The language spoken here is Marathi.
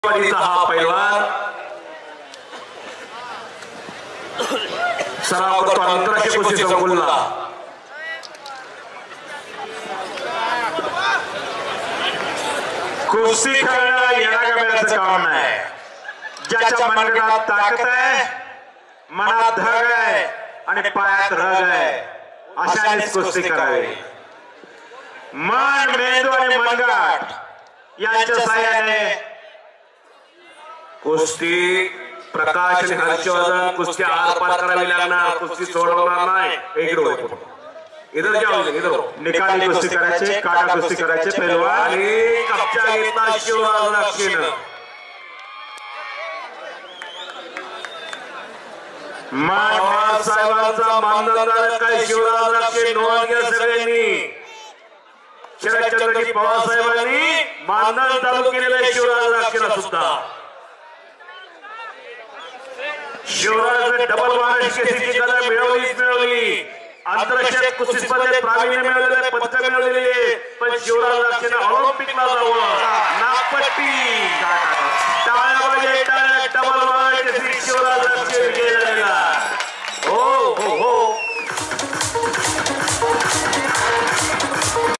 हा पैलवान सराव करतो आंतरराष्ट्रीय कुस्ती संकुलला। कुस्ती खेळणं येण्याचं काम नाही, ज्याच्या मनगटात ताकद आहे, मनात धग आहे आणि पायात रग आहे अशानेच कुस्ती करावी। मन, मेंदू आणि मनगट यांच्या साहाय्याने कुस्ती प्रकाश आणि हर्षवर्धन कुस्ती आर पार करावी लागणार, कुस्ती सोडवणार नाही। इधर जाओ, इधर निकाली कुस्ती करायचे, काटा कुस्ती करायचे पैलवान आणि कब्जा घेतला शिवराज राक्षीनं। महाराज साहेबांचा मानधन काय शिवराज राक्षी नोंद घ्या सगळ्यांनी। शरदचंद्रजी पवार साहेबांनी मानधन चालू केलेलं आहे शिवराज राक्षीला सुद्धा। शिवराजने डबल महाराष्ट्र केसरीची गदा मिळवली, आंतरराष्ट्रीय कुस्ती स्पर्धेत प्रावीण्य मिळवलेले, पदक मिळवलेले, पण शिवराज राक्षीने ऑलिम्पिकला जावं, नागपट्टी टाळ्या वाजवा, डबल महाराष्ट्र केसरी शिवराज राक्षी विजय।